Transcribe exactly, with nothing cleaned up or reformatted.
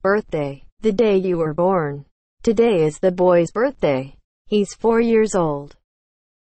Birthday. The day you were born. Today is the boy's birthday. He's four years old.